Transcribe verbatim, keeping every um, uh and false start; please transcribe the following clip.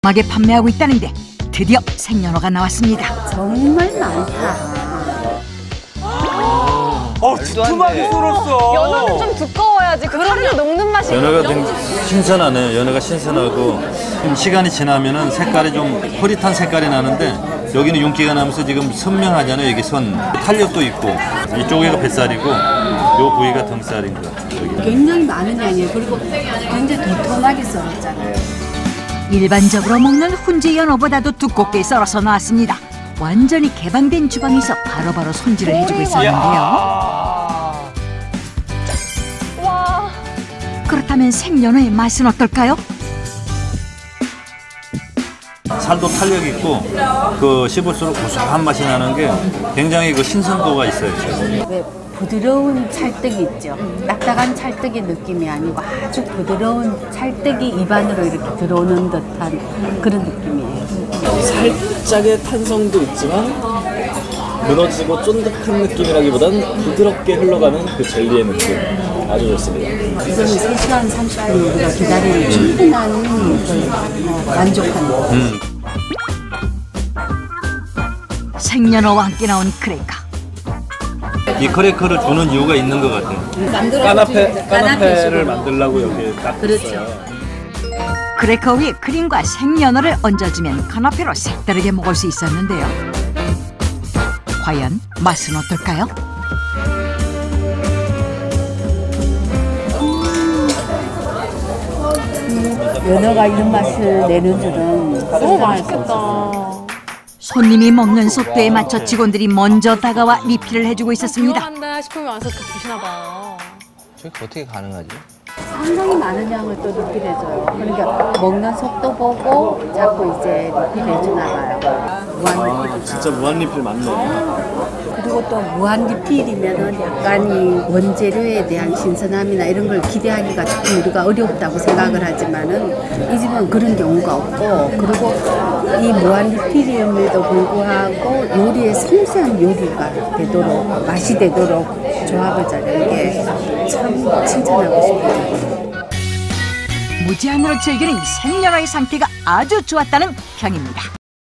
하게 판매하고 있다는데 드디어 생연어가 나왔습니다. 정말 많다. 어, 두툼하게 썰었어. 연어는 좀 두꺼워야지 그 살을 녹는 맛이. 연어가 되게 신선하네요. 연어가 신선하고 좀 시간이 지나면은 색깔이 좀 흐릿한 색깔이 나는데 여기는 윤기가 나면서 지금 선명하잖아요. 여기 선 탄력도 있고 이쪽에가 뱃살이고 요 부위가 등살인 것 같아요. 여기. 굉장히 많은 양이에요. 그리고 굉장히 도톰하게 썰었잖아요. 일반적으로 먹는 훈제 연어보다도 두껍게 썰어서 나왔습니다. 완전히 개방된 주방에서 바로바로 손질을 해주고 있었는데요. 와. 그렇다면 생연어의 맛은 어떨까요? 살도 탄력 있고 그 씹을수록 고소한 맛이 나는 게 굉장히 그 신선도가 있어요. 왜 부드러운 찰떡이 있죠. 딱딱한 찰떡의 느낌이 아니고 아주 부드러운 찰떡이 입안으로 이렇게 들어오는 듯한 그런 느낌이에요. 살짝의 탄성도 있지만 무너지고 쫀득한 느낌이라기보다는 부드럽게 흘러가는 그 젤리의 느낌 아주 좋습니다. 이거는 세 시간 삼십 분 우리가 기다리는 충분한 그 만족한 거. 음. 생연어와 함께 나온 크래커. 이 크래커를 주는 이유가 있는 것 같아요. 까나페, 까나페를 만들려고 여기에 딱 그렇죠. 있어요. 크래커 위에 크림과 생연어를 얹어주면 카나페로 색다르게 먹을 수 있었는데요. 과연 맛은 어떨까요? 연어가 이런 맛을 내는 줄은 너무 맛있겠다. 손님이 먹는 속도에 맞춰 직원들이 먼저 다가와 리필을 해주고 있었습니다. 필요한다 싶으면 와서 또 주시나 봐요. 저게 어떻게 가능하지? 상당히 많은 양을 또 리필해줘요. 그러니까 먹는 속도 보고 자꾸 이제 리필해주나 봐요. 무한 리필. 진짜 무한 리필 맞네. 그리고 또 무한 리필이면은 약간 이 원재료에 대한 신선함이나 이런 걸 기대하기가 조금 우리가 어렵다고 생각을 하지만은 이 집은 그런 경우가 없고, 그리고 이 무한 리필임에도 불구하고 요리에 섬세한 요리가 되도록, 맛이 되도록 조합을 잘하는 게 참 칭찬하고 싶어요. 무제한으로 즐기는 이 생연어의 상태가 아주 좋았다는 평입니다.